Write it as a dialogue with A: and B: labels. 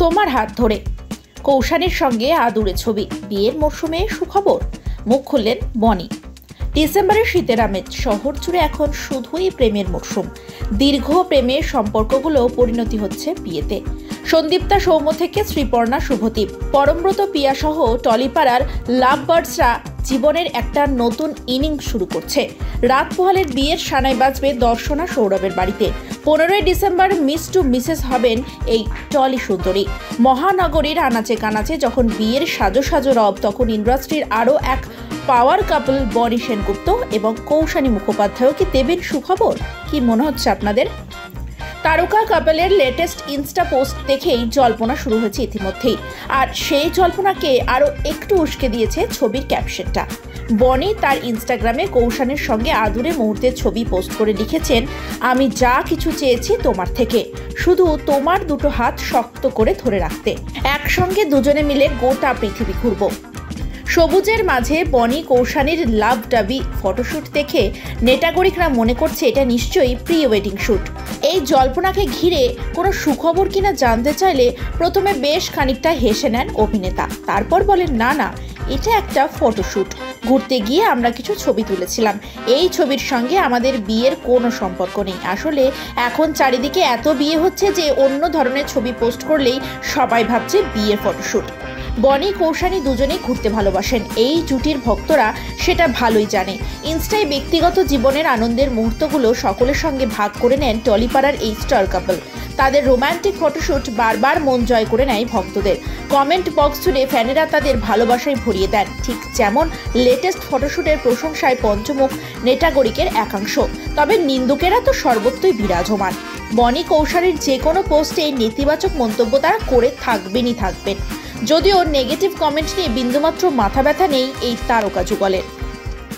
A: তোমার হাত ধরে। কৌশানীর সঙ্গে আদুরে ছবি, বিয়ের মরশুমে সুখবর। মুখ খুললেন বনি। ডিসেম্বরের শীতের আমেজ, শহর জুড়ে এখন শুধুই প্রেমের মরশুম। দীর্ঘ প্রেমের সম্পর্কগুলো পরিণতি হচ্ছে বিয়েতে। সন্দীপ্তা সৌম্য থেকে শ্রীপর্ণা শুভদীপ, পরমব্রত পিয়া সহ টলিপাড়ার লাভ বার্ডসরা জীবনের একটা নতুন ইনিংস শুরু করছে। রাত পোহালের বিয়ের সানাই বাজবে দর্শনা সৌরভের বাড়িতে। 15ই ডিসেম্বর মিস টু মিসেস হবেন এই টলি সুন্দরী। মহানগরীর আনাচে কানাচে যখন বিয়ের সাজো সাজো রব, তখন ইন্ডাস্ট্রির আরও এক পাওয়ার কাপল বনি সেনগুপ্ত এবং কৌশানী মুখোপাধ্যায় কি দেবেন সুখবর? কি মনে হচ্ছে আপনাদের? তারকা কাপলের লেটেস্ট ইনস্টা পোস্ট দেখেই জল্পনা শুরু হয়েছে ইতিমধ্যেই, আর সেই জল্পনাকে আরও একটু উস্কে দিয়েছে ছবির ক্যাপশনটা। বনি তার ইনস্টাগ্রামে কৌশানের সঙ্গে আদুরে মুহূর্তের ছবি পোস্ট করে লিখেছেন, আমি যা কিছু চেয়েছি তোমার থেকে, শুধু তোমার দুটো হাত শক্ত করে ধরে রাখতে। একসঙ্গে দুজনে মিলে গোটা পৃথিবী ঘুরব। সবুজের মাঝে বনি কৌশানীর লাভ ডাবি ফটোশ্যুট দেখে নেটাগরিকরা মনে করছে এটা নিশ্চয়ই প্রি ওয়েডিং শ্যুট। এই জল্পনাকে ঘিরে কোনো সুখবর কিনা জানতে চাইলে প্রথমে বেশ খানিকটা হেসে নেন অভিনেতা, তারপর বলেন না না, এটা একটা ফটোশ্যুট, ঘুরতে গিয়ে আমরা কিছু ছবি তুলেছিলাম, এই ছবির সঙ্গে আমাদের বিয়ের কোনো সম্পর্ক নেই। আসলে এখন চারিদিকে এত বিয়ে হচ্ছে যে অন্য ধরনের ছবি পোস্ট করলেই সবাই ভাবছে বিয়ের ফটোশ্যুট। বনি কৌশানী দুজনেই ঘুরতে ভালোবাসেন, এই জুটির ভক্তরা সেটা ভালোই জানে। ইনস্টায় ব্যক্তিগত জীবনের আনন্দের মুহূর্তগুলো সকলের সঙ্গে ভাগ করে নেন টলিপাড়ার এই স্টার কাপল। তাদের রোম্যান্টিক ফটোশ্যুট বারবার মন জয় করে নেয় ভক্তদের। কমেন্ট বক্স জুড়ে ফ্যানেরা তাদের ভালোবাসায় ভরিয়ে দেন, ঠিক যেমন লেটেস্ট ফটোশ্যুটের প্রশংসায় পঞ্চমুখ নেটাগরিকের একাংশ। তবে নিন্দুকেরা তো সর্বত্রই বিরাজমান। বনি কৌশানীর যে কোনো পোস্টে নেতিবাচক মন্তব্য তারা করে থাকবেন। যদিও নেগেটিভ কমেন্ট নিয়ে বিন্দুমাত্র মাথা ব্যথা নেই এই তারকা যুগলের।